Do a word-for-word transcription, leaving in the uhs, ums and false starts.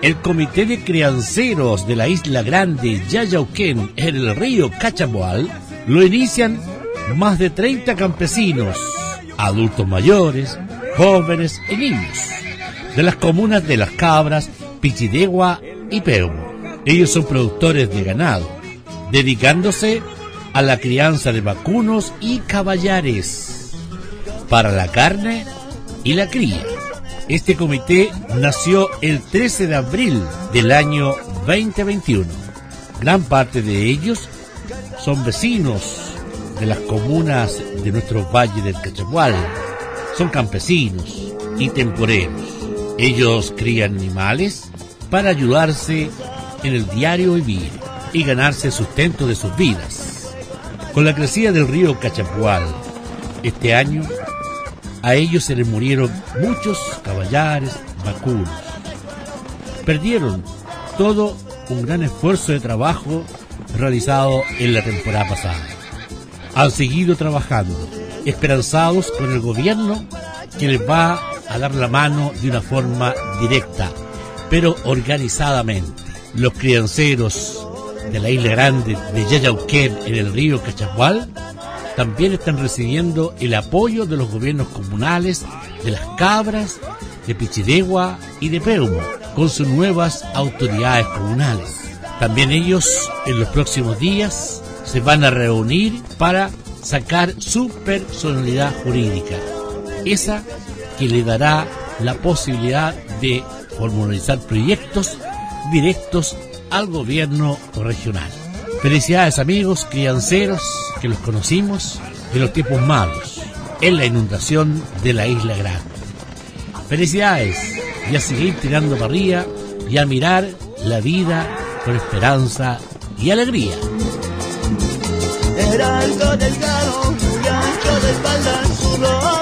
El Comité de Crianceros de la Isla Grande Yayauquén en el río Cachapoal lo inician más de treinta campesinos, adultos mayores, jóvenes y niños, de las comunas de Las Cabras, Pichidegua y Peumo. Ellos son productores de ganado, dedicándose a la crianza de vacunos y caballares para la carne y la cría. Este comité nació el trece de abril del año veinte veintiuno. Gran parte de ellos son vecinos de las comunas de nuestro valle del Cachapoal. Son campesinos y temporeros. Ellos crían animales para ayudarse en el diario vivir y ganarse el sustento de sus vidas. Con la crecida del río Cachapoal, este año a ellos se les murieron muchos caballares, vacunos. Perdieron todo un gran esfuerzo de trabajo realizado en la temporada pasada. Han seguido trabajando, esperanzados con el gobierno que les va a dar la mano de una forma directa, pero organizadamente. Los crianceros de la Isla Grande de Yayauquén en el río Cachapoal también están recibiendo el apoyo de los gobiernos comunales de Las Cabras, de Pichidegua y de Peumo, con sus nuevas autoridades comunales. También ellos en los próximos días se van a reunir para sacar su personalidad jurídica, esa que le dará la posibilidad de formalizar proyectos directos al gobierno regional. Felicidades amigos crianceros que los conocimos en los tiempos malos, en la inundación de la Isla Grande. Felicidades y a seguir tirando para arriba y a mirar la vida con esperanza y alegría. Era algo delgado, muy ancho de espalda, su